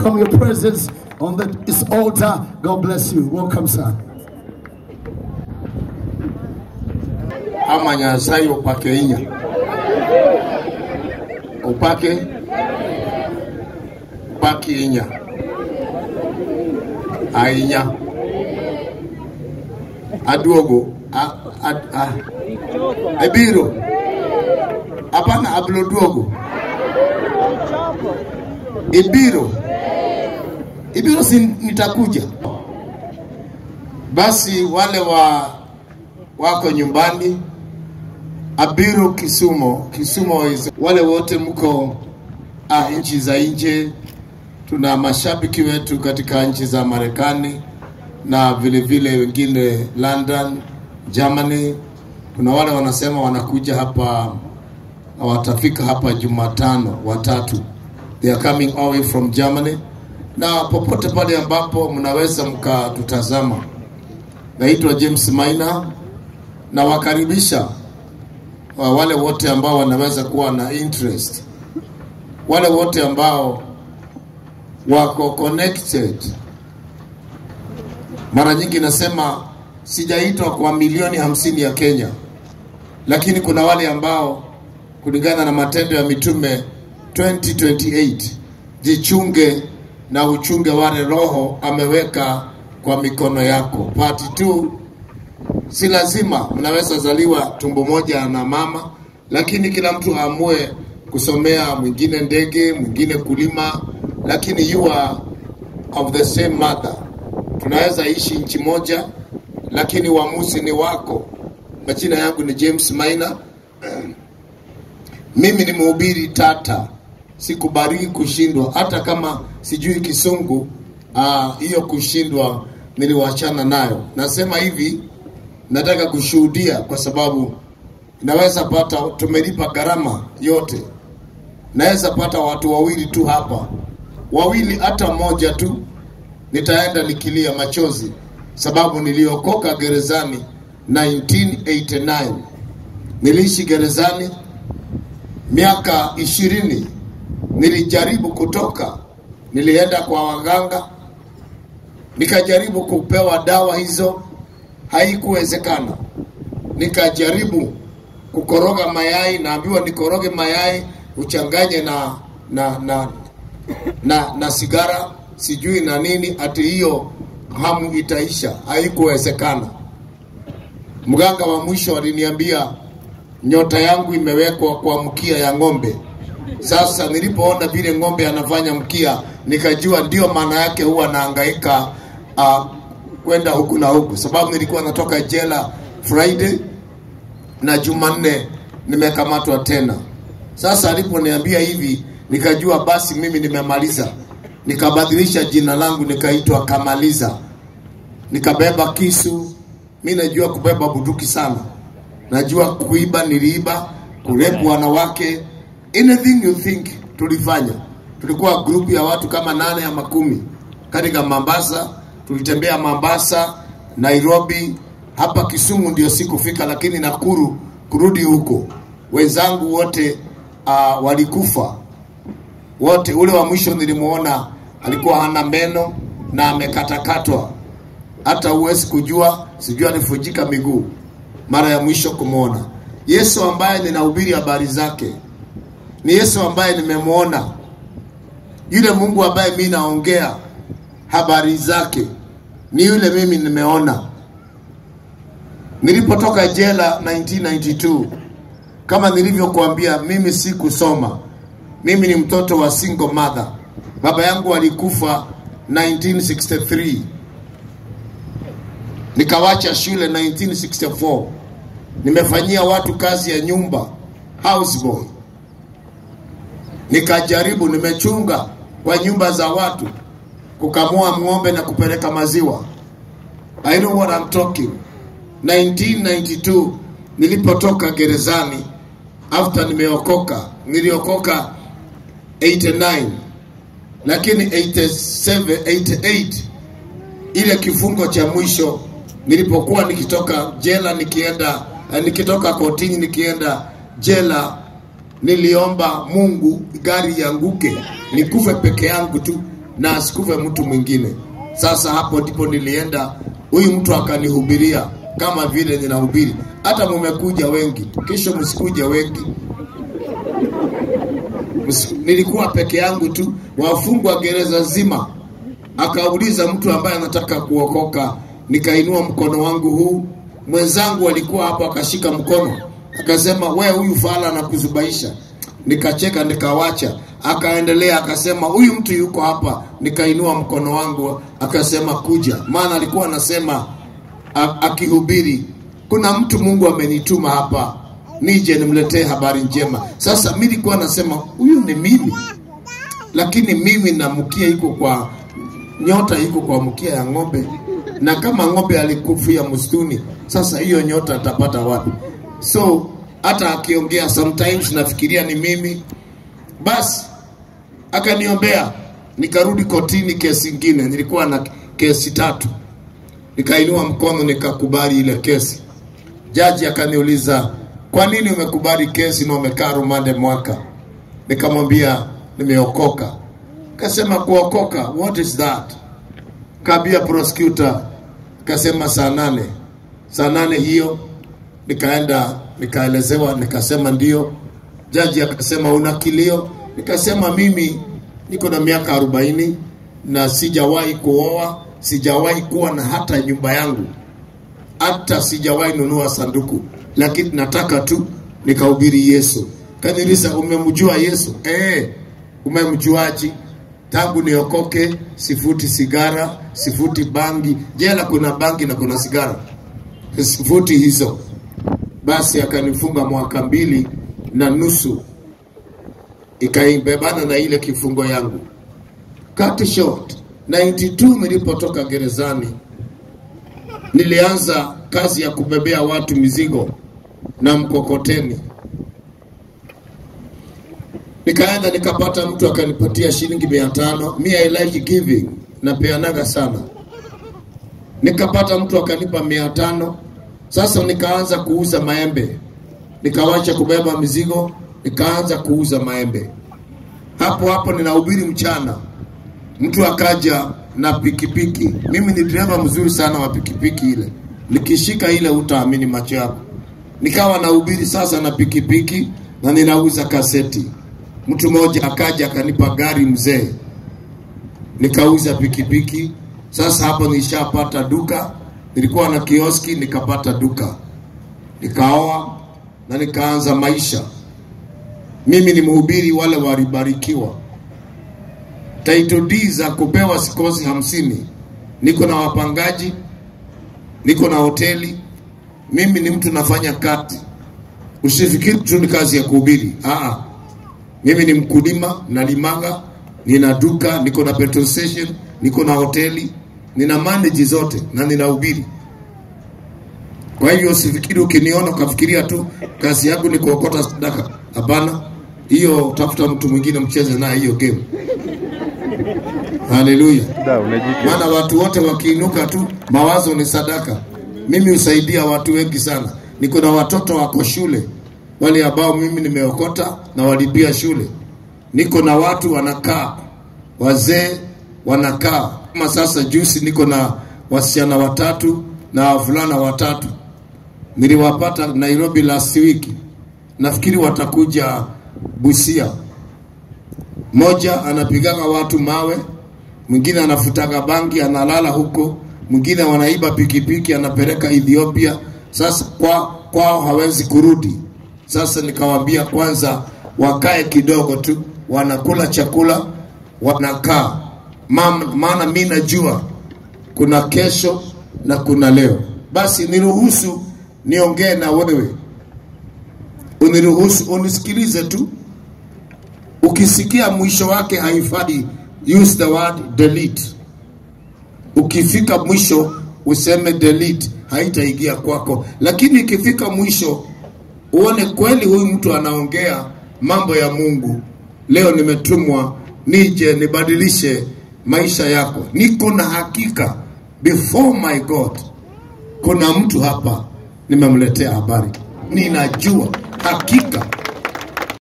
welcome your presence on this altar. God bless you. Welcome, sir. Amanya sayo upake inya. Upake inya. Ainya. Aduogo. Ebiro. Apana abloduogo. Ibiro si nitakuja. Basi wale wako nyumbani, Abiro Kisumo is wale wote mko nchi za nje. Tuna mashabiki wetu katika nchi za Marekani na vile vile wengine London, Germany. Kuna wale wanasema wanakuja hapa, watafika hapa Jumatano watatu. They are coming all the way from Germany. Na popote pale ambapo mnaweza mkatutazama. Naitwa James Maina na wakaribisha wale wote ambao wanaweza kuwa na interest. Wale wote ambao wako connected. Mara nyingi nasema sijaitwa kwa milioni 50 ya Kenya. Lakini kuna wale ambao kulingana na Matendo ya Mitume 2028, jichunge na uchunge wale Roho ameweka kwa mikono yako. Part 2, si lazima mnaweza zaliwa tumbo moja na mama, lakini kila mtu aamue kusomea, mwingine ndege, mwingine kulima, lakini you are of the same mother. Tunaweza ishi nchi moja, lakini uamuzi ni wako. Majina yangu ni James Maina. Mimi ni mhubiri tata. Sikubariki kushindwa, hata kama sijui Kisungu. Hiyo kushindwa niliwachana nayo. Nasema hivi, nataka kushuhudia kwa sababu naweza pata, tumelipa gharama yote. Naweza pata watu wawili tu hapa. Wawili hata moja tu, nitaenda nikilia machozi sababu niliokoka gerezani 1989. Niliishi gerezani miaka 20. Nilijaribu kutoka, nilienda kwa waganga, nikajaribu kupewa dawa hizo, haikuwezekana. Nikajaribu kukoroga mayai, naambiwa nikoroge mayai uchanganye na sigara, sijui na nini, ati hiyo hamu itaisha. Haikuwezekana. Mganga wa mwisho aliniambia nyota yangu imewekwa kwa mkia ya ng'ombe. Sasa nilipoona vile ng'ombe anafanya mkia, nikajua ndio maana yake huwa nahangaika kwenda huku na huku, sababu nilikuwa natoka jela Friday na Jumanne nimekamatwa tena. Sasa aliponiambia hivi, nikajua basi mimi nimemaliza. Nikabadilisha jina langu, nikaitwa Kamaliza. Nikabeba kisu. Mimi najua kubeba bunduki sana. Najua kuiba, niliiba, kurepu wanawake, anything you think tulifanya. Tulikuwa group ya watu kama 8 ama 10 katika Mombasa. Tulitembea Mombasa, Nairobi, hapa Kisumu ndio sikufika, lakini Nakuru kurudi huko. Wenzangu wote walikufa. Wote, ule wa mwisho nilimuona alikuwa hana meno na amekatakatwa. Hata uwezi kujua, sijui alifujika miguu mara ya mwisho kumuona. Yesu ambaye ninahubiri habari zake ni Yesu ambaye nimemuona. Yule Mungu ambaye mimi naongea habari zake ni yule mimi nimeona. Nilipotoka jela 1992, kama nilivyokuambia, mimi sikusoma. Mimi ni mtoto wa single mother. Baba yangu alikufa 1963. Nikawacha shule 1964. Nimefanyia watu kazi ya nyumba, houseboy. Nikajaribu, nimechunga kwa nyumba za watu, kukamua ng'ombe na kupeleka maziwa. I know what I'm talking. 1992 nilipotoka gerezani, after nimeokoka, niliokoka 89. Lakini 87, 88 ile kifungo cha mwisho, nilipokuwa nikitoka jela nikitoka kotini nikienda jela, niliomba Mungu gari yanguke, nikufe peke yangu tu, na asikufe mtu mwingine. Sasa hapo ndipo nilienda, huyu mtu akanihubiria kama vile ninahubiri. Hata mmekuja wengi, kesho msikuje wengi. Nilikuwa peke yangu tu, wafungwa gereza zima. Akauliza mtu ambaye anataka kuokoka, nikainua mkono wangu huu. Mwenzangu alikuwa hapo akashika mkono, akasema wewe huyu fala anakuzubaisha. Nikacheka nikawacha. Akaendelea akasema huyu mtu yuko hapa. Nikainua mkono wangu akasema kuja. Maana alikuwa anasema akihubiri, kuna mtu Mungu amenituma hapa nije nimletee habari njema. Sasa mimi nilikuwa nasema huyu ni mimi, lakini mimi na mkia iko kwa nyota, iko kwa mkia ya ng'ombe, na kama ng'ombe alikufia msituni, sasa hiyo nyota atapata wapi? So hata akiongea sometimes nafikiria ni mimi. Basi akaniombea, nikarudi kotini kesi nyingine. Nilikuwa na kesi 3. Nikainua mkono nikakubali ile kesi. Jaji akaniuliza, kwa nini umekubali kesi na umekaa rumande mwaka? Nikamwambia nimeokoka. Akasema kuokoka, what is that? Kabia prosecutor, akasema saa 8. Saa 8 hiyo nikaenda nikaelezewa, nikasema ndio. Jaji akasema una kilio? Nikasema mimi niko na miaka 40 na sijawahi kuoa, sijawahi kuwa na hata nyumba yangu, hata sijawahi nunua sanduku, lakini nataka tu nikahubiri Yesu. Kaniliza, umemjua Yesu? Umemjuaje? Tangu niokoke sifuti sigara, sifuti bangi. Jela kuna bangi na kuna sigara, sifuti hizo. Basi akanifunga mwaka 2.5, ikaibebana na ile kifungo yangu. Cut short, 92 nilipotoka gerezani, nilianza kazi ya kubebea watu mizigo na mkokoteni. Nikaenda nikapata mtu akanipatia shilingi 500. Me I like giving, napeanaga sana. Nikapata mtu akanipa 500. Sasa nikaanza kuuza maembe. Nikawacha kubeba mizigo, nikaanza kuuza maembe. Hapo ninahubiri mchana. Mtu akaja na pikipiki. Mimi ni driver mzuri sana wa pikipiki ile. Nikishika ile utaamini macho yako. Nikawa nahubiri sasa na pikipiki na ninauza kaseti. Mtu mmoja akaja akanipa gari mzee. Nikauza pikipiki. Sasa hapo nishapata duka. Nilikuwa na kioski, nikapata duka. Nikaoa na nikaanza maisha. Mimi ni mhubiri wale walibarikiwa. Title D za kupewa sikozi 50. Niko na wapangaji, niko na hoteli. Mimi ni mtu nafanya kazi. Usifikiri tu ni kazi ya kuhubiri. Mimi ni mkulima, nalimaga, nina duka, niko na petrol station, niko na hoteli, nina manage zote na ninahubiri. Kwa hiyo usifikiri ukiniona ukafikiria tu kazi yangu ni kuokota sadaka. Hapana. Hiyo tafuta mtu mwingine mcheze na hiyo game. Haleluya. Maana watu wote wakiinuka tu mawazo ni sadaka. Mimi husaidia watu wengi sana. Niko na watoto wako shule, wale ambao mimi nimeokota na walipia shule. Niko na watu wanakaa, wazee wanakaa. Kama sasa juzi niko na wasichana 3 na wavulana 3. Niliwapata Nairobi last week. Nafikiri watakuja Busia. Moja anapigaga watu mawe, mwingine anafutaga bangi analala huko, mwingine wanaiba pikipiki anapeleka Ethiopia. Sasa kwao hawezi kurudi. Sasa nikawaambia kwanza wakae kidogo tu, wanakula chakula, wanakaa. Maana mimi najua kuna kesho na kuna leo. Basi niruhusu niongee na wewe. Uniruhusu unisikilize tu. Ukisikia mwisho wake haifai, use the word delete. Ukifika mwisho useme delete, haitaingia kwako. Lakini ikifika mwisho uone kweli huyu mtu anaongea mambo ya Mungu. Leo nimetumwa nije nibadilishe maisha yako. Niko na hakika before my God kuna mtu hapa nimemletea habari. Ninajua hakika